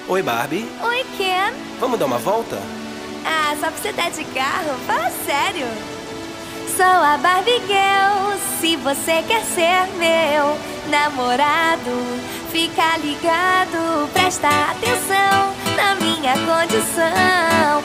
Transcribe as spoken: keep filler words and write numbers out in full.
Oi, Barbie. Oi, Ken. Vamos dar uma volta? Ah, só pra você dar de carro? Fala sério. Sou a Barbie Girl. Se você quer ser meu namorado, fica ligado, presta atenção na minha condição.